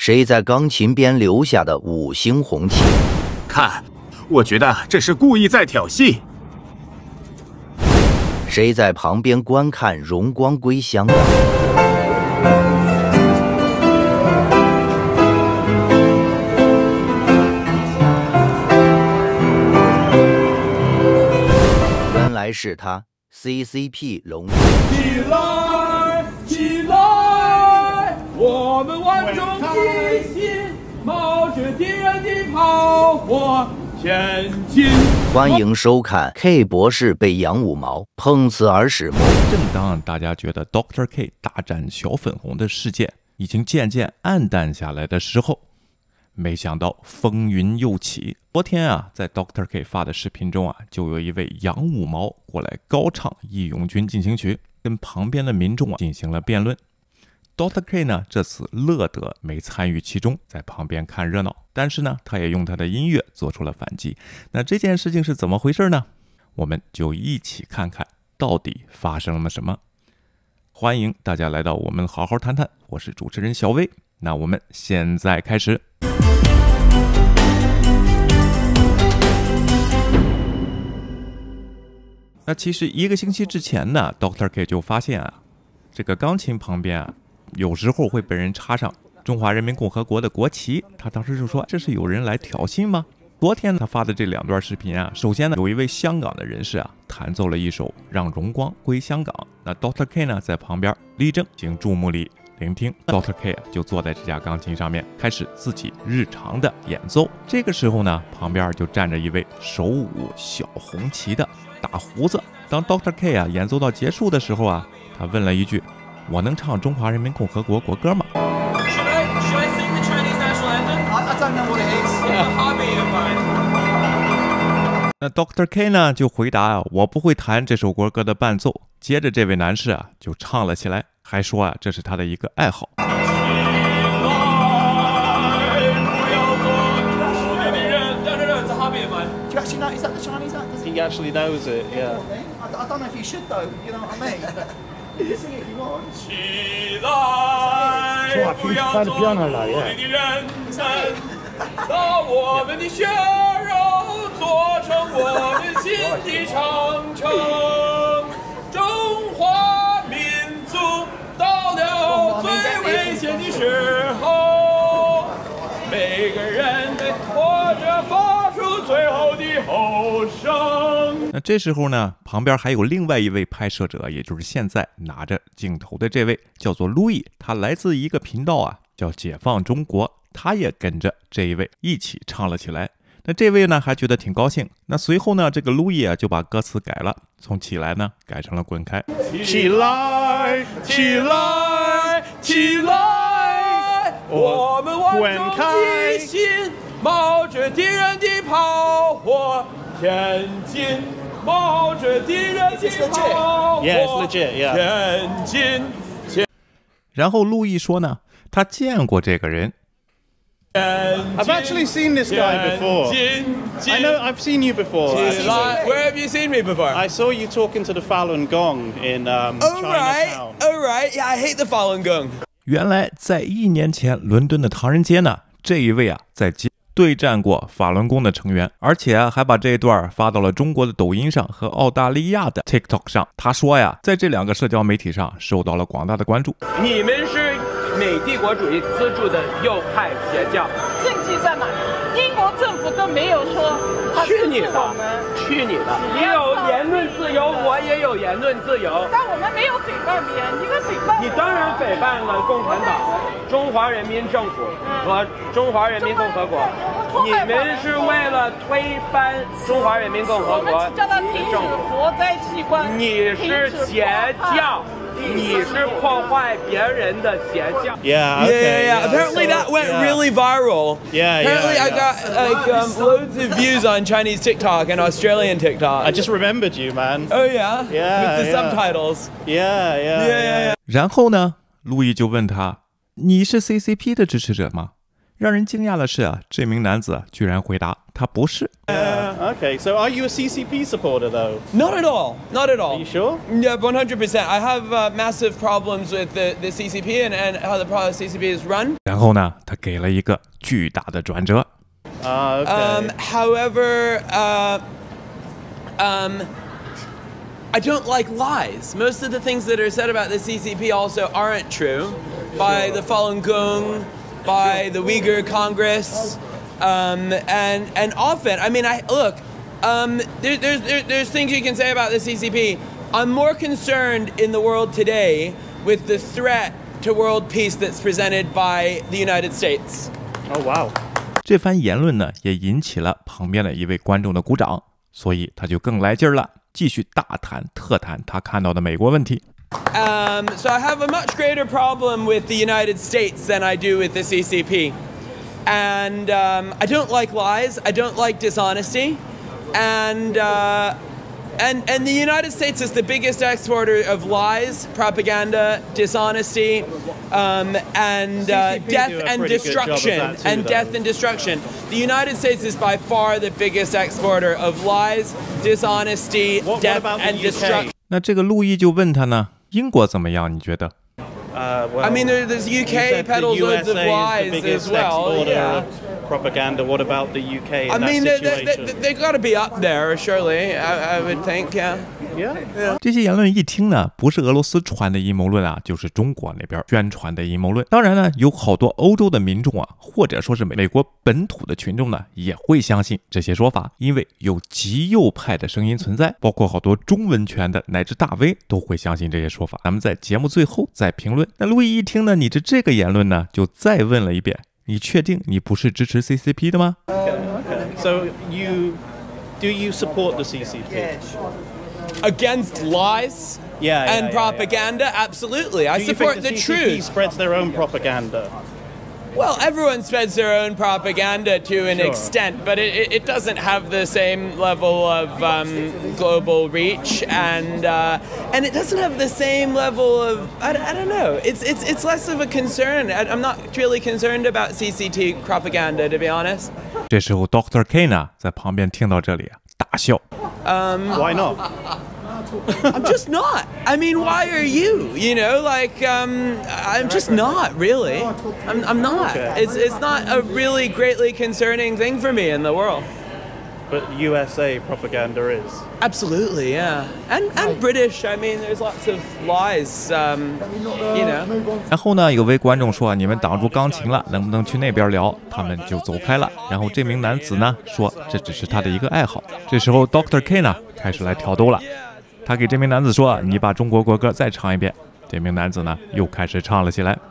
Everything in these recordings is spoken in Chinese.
谁在钢琴边留下的5星红旗？ 看，我觉得这是故意在挑衅。 谁在旁边观看荣光归香港？原来是他 ，CCP 龙。 起来，起来！我们万众一心，冒着敌人的炮火前进。 欢迎收看 K 博士被养5毛碰瓷而始末。 正当大家觉得 Dr. K 大战小粉红的事件已经渐渐暗淡下来的时候，没想到风云又起。昨天啊，在 Dr. K 发的视频中啊，就有一位养5毛过来高唱《义勇军进行曲》，跟旁边的民众进行了辩论。Dr. K 呢，这次乐得没参与其中，在旁边看热闹。但是呢，他也用他的音乐做出了反击。那这件事情是怎么回事呢？我们就一起看看到底发生了什么。欢迎大家来到我们好好谈谈，我是主持人小薇。那我们现在开始。那其实1个星期之前呢 ，Dr. K 就发现啊，这个钢琴旁边啊，有时候会被人插上中华人民共和国的国旗。他当时就说：“这是有人来挑衅吗？”昨天他发的这2段视频啊，首先呢，有一位香港的人士啊，弹奏了一首《让荣光归香港》。那 Dr. K 呢，在旁边立正，请注目礼聆听。Dr. K 啊，就坐在这架钢琴上面，开始自己日常的演奏。这个时候呢，旁边就站着一位手舞小红旗的大胡子。当 Dr. K 啊演奏到结束的时候啊，他问了一句：“我能唱中华人民共和国国歌吗？”那 Dr. K 呢就回答啊，我不会弹这首国歌的伴奏。接着这位男士啊就唱了起来，还说啊这是他的一个愛好。 Do you actually know? Is that the Chinese actor? He actually knows it, yeah. I don't know if he should though. You know what I mean? You can sing it if you want. 起来，不要做奴隶的人们，把我们的血肉做成我们心的长城。中华民族到了最危险的时候，每个人得拖着发出最后的吼声。 那这时候呢，旁边还有另外一位拍摄者，也就是现在拿着镜头的这位，叫做路易，他来自一个频道啊，叫解放中国，他也跟着这一位一起唱了起来。那这位呢还觉得挺高兴。那随后呢，这个路易啊就把歌词改了，从起来呢改成了滚开。 起来，起来，起来！我们万众一心，冒着敌人的炮火前进，冒着敌人的炮火 Yeah, it's legit, yeah. 前进。 然后路易说呢，他见过这个人。 I've actually seen this guy before. I know I've seen you before. Where have you seen me before? I saw you talking to the Falun Gong in Chinatown. Oh right, yeah, I hate the Falun Gong. 原来在1年前伦敦的唐人街呢，这一位啊在对战过法轮功的成员，而且啊还把这一段发到了中国的抖音上和澳大利亚的 TikTok 上。他说呀，在这2个社交媒体上受到了广大的关注。 你们是美帝国主义资助的右派邪教， 证据在哪里？英国政府都没有说他去你的资助我们， 去你的！你有言论自由，我也有言论自由。 但我们没有诽谤别人，你个诽谤你当然诽谤了共产党、中华人民政府和中华人民共和国。你们是为了推翻中华人民共和国我们叫他停止活摘器官。 你是邪教。你是破坏别人的邪教。 Yeah, okay. Yeah. Apparently that went really viral. Yeah, Apparently yeah. I got loads of views on Chinese TikTok and Australian TikTok. I just remembered you, man. Oh yeah? Yeah, With the subtitles. Yeah. 然后呢，路易就问他：“你是 CCP 的支持者吗？” 让人惊讶的是啊，这名男子居然回答他不是。 Okay, so are you a CCP supporter though? Not at all. Not at all. Are you sure? Yeah, 100%. I have massive problems with the CCP and how the CCP is run. 然后呢，他给了一个巨大的转折。 Okay. However, I don't like lies. Most of the things that are said about the CCP also aren't true. By the Falun Gong, by the Uyghur Congress, and often, I mean, there's things you can say about the CCP. I'm more concerned in the world today with the threat to world peace that's presented by the United States. Oh wow. 这番言论呢，也引起了旁边的一位观众的鼓掌，所以他就更来劲儿了，继续大谈特谈他看到的美国问题。 So I have a much greater problem with the United States than I do with the CCP. And I don't like lies, I don't like dishonesty. And the United States is the biggest exporter of lies, propaganda, dishonesty, and death and destruction. Death and destruction. The United States is by far the biggest exporter of lies, dishonesty, death and destruction. 那这个路易就问他呢，英国怎么样？你觉得？ I mean, there's UK peddles loads of lies as well. Yeah. Propaganda. What about the UK? I mean, they got to be up there, surely. I would think, yeah. Yeah. 这些言论一听呢，不是俄罗斯传的阴谋论啊，就是中国那边宣传的阴谋论。当然呢，有好多欧洲的民众啊，或者说是美国本土的群众呢，也会相信这些说法，因为有极右派的声音存在，包括好多中文圈的乃至大 V 都会相信这些说法。咱们在节目最后再评论。那路易一听呢，你这个言论呢，就再问了一遍，你确定你不是支持 CCP 的吗？ So do you support the CCP? Against lies and propaganda, absolutely. I support the truth. CCP spreads their own propaganda. Well, everyone spreads their own propaganda to an extent, but it doesn't have the same level of global reach, and it doesn't have the same level of I don't know. It's less of a concern. I'm not really concerned about CCT propaganda, to be honest. 这时候 Dr. K 呢，在旁边听到这里大笑。 Why not? I'm just not. I mean, why are you? You know, like I'm just not really. I'm not. It's not a really greatly concerning thing for me in the world. But USA propaganda is. Absolutely, yeah. And British. I mean, there's lots of lies. You know. 然后呢，有位观众说：“你们挡住钢琴了，能不能去那边聊？”他们就走开了。然后这名男子呢说：“这只是他的一个爱好。”这时候 Dr. K 呢开始来挑逗了。他给这名男子说：“你把中国国歌再唱一遍。”这名男子呢又开始唱了起来。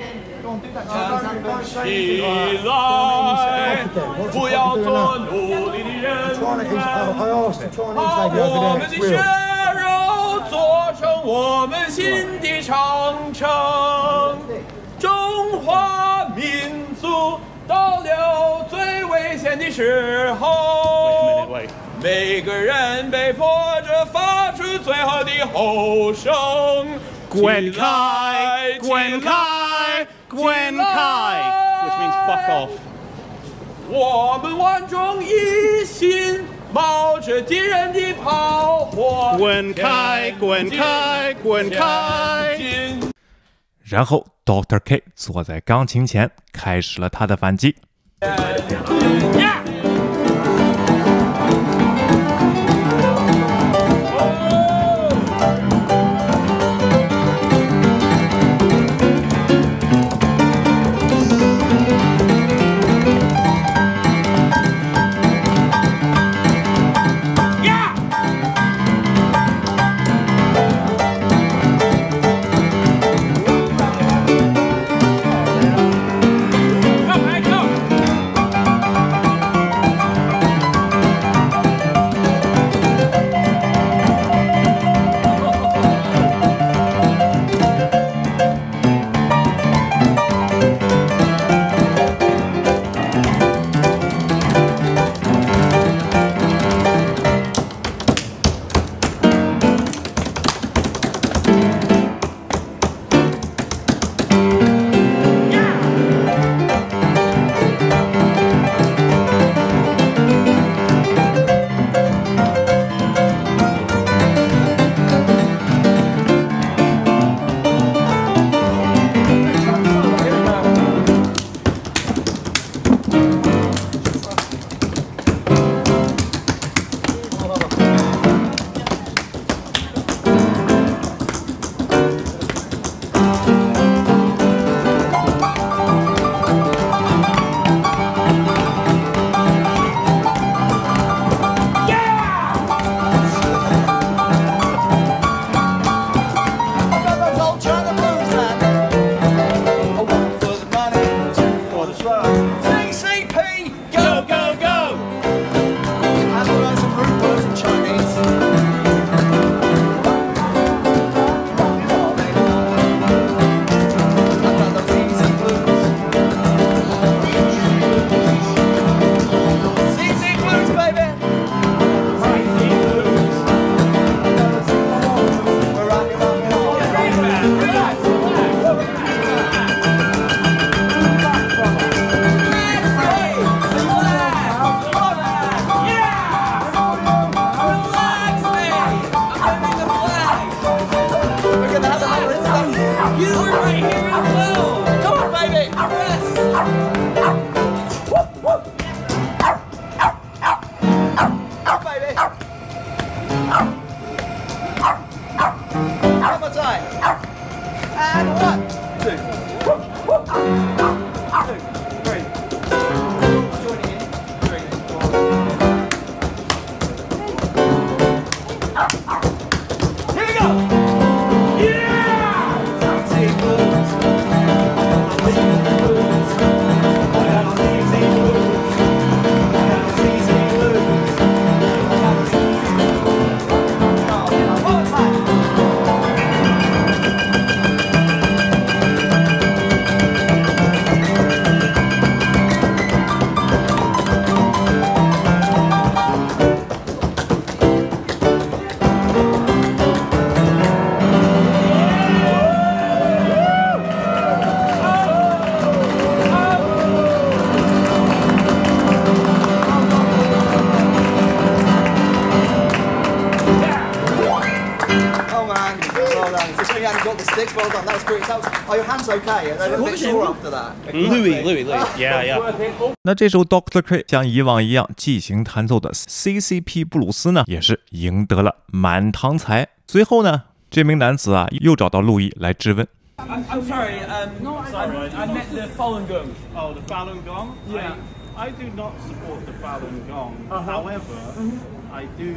起来，不要做奴隶的人把我们的血肉做成我们心的长城。中华民族到了最危险的时候，每个人被迫着发出最后的吼声。 Gwen Kai, Gwen Kai, Gwen Kai, which means fuck off. 我们万众一心，冒着敌人的炮火。 Gwen Kai, Gwen Kai, Gwen Kai. 然后 Dr. K 坐在钢琴前，开始了他的反击。 CCP, go, go, go! Have you learned some root words in Chinese? Well done, that was great. Are your hands okay? They're a bit sore after that. Louis. Yeah. 那这首 Dr. K 像以往一样即兴弹奏的 CCP 布鲁斯呢，也是赢得了满堂彩。随后呢，这名男子啊又找到路易来质问。 I'm sorry, I meant the Falun Gong. Oh, the Falun Gong? Yeah. I do not support the Falun Gong. However, I do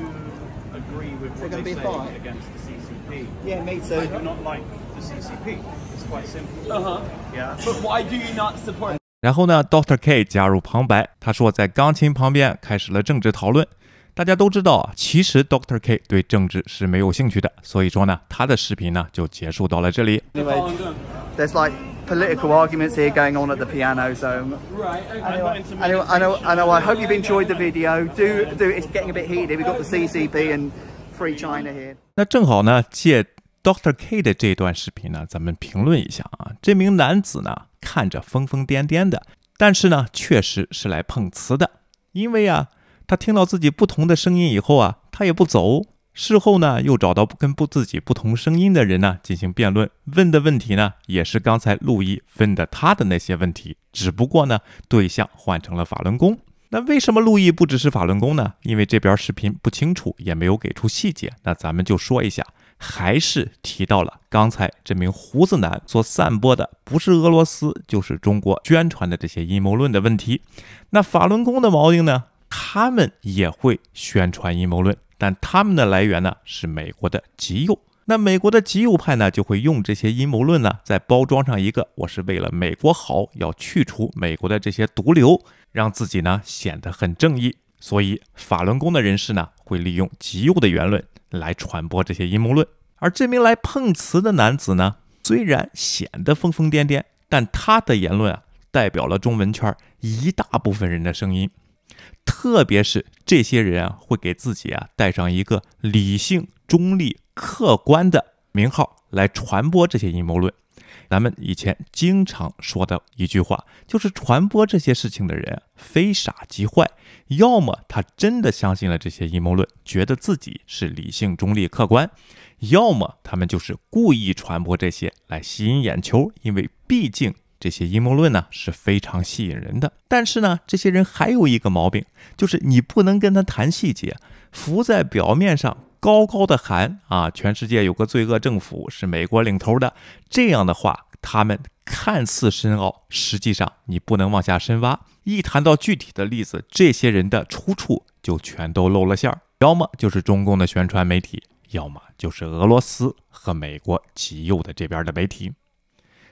agree with what they say against the CCP. Yeah, me too. I do not like the CCP. It's quite simple. Yeah. But why do you not support? 然后呢 ，Dr. K 加入旁白，他说在钢琴旁边开始了政治讨论。大家都知道啊，其实 Dr. K 对政治是没有兴趣的，所以说呢，他的视频呢就结束到了这里。 Anyway, there's like political arguments here going on at the piano, so Right. anyway, I know. I hope you've enjoyed the video. Do it's getting a bit heated. We've got the CCP and Free China here. 那正好呢，借 Dr. K 的这段视频呢，咱们评论一下啊。这名男子呢，看着疯疯癫癫的，但是呢，确实是来碰瓷的，因为啊。他听到自己不同的声音以后啊，他也不走。事后呢，又找到跟自己不同声音的人呢进行辩论，问的问题呢也是刚才路易问的他的那些问题，只不过呢对象换成了法轮功。那为什么路易不只是法轮功呢？因为这边视频不清楚，也没有给出细节。那咱们就说一下，还是提到了刚才这名胡子男所散播的不是俄罗斯就是中国宣传的这些阴谋论的问题。那法轮功的毛病呢？他们也会宣传阴谋论，但他们的来源呢是美国的极右。那美国的极右派呢就会用这些阴谋论呢，再包装上一个我是为了美国好，要去除美国的这些毒瘤，让自己呢显得很正义。所以法轮功的人士呢会利用极右的言论来传播这些阴谋论。而这名来碰瓷的男子呢，虽然显得疯疯癫癫，但他的言论啊代表了中文圈一大部分人的声音。特别是这些人啊，会给自己啊带上一个理性、中立、客观的名号来传播这些阴谋论。咱们以前经常说的一句话，就是传播这些事情的人非傻即坏，要么他真的相信了这些阴谋论，觉得自己是理性、中立、客观，要么他们就是故意传播这些来吸引眼球，因为毕竟这些阴谋论呢是非常吸引人的。但是呢，这些人还有一个毛病，就是你不能跟他谈细节，浮在表面上高高的喊啊，全世界有个罪恶政府是美国领头的，这样的话他们看似深奥，实际上你不能往下深挖。一谈到具体的例子，这些人的出处就全都露了馅儿，要么就是中共的宣传媒体，要么就是俄罗斯和美国极右的这边的媒体。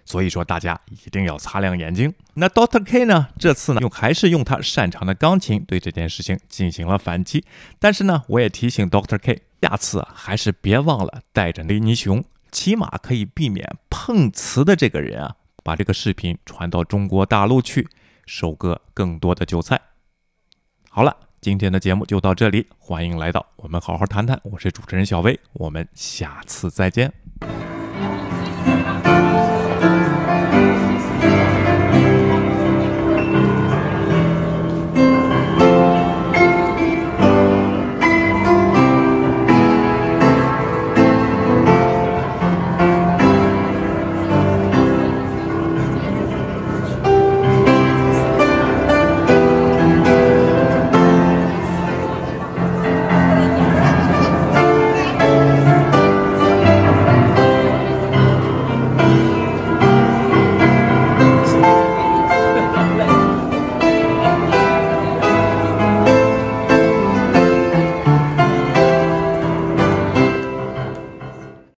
所以说大家一定要擦亮眼睛。那 Dr. K 呢，这次呢还是用他擅长的钢琴对这件事情进行了反击。但是呢，我也提醒 Dr. K， 下次还是别忘了带着雷尼熊，起码可以避免碰瓷的这个人啊，把这个视频传到中国大陆去，收割更多的韭菜。好了，今天的节目就到这里，欢迎来到我们好好谈谈，我是主持人小薇，我们下次再见。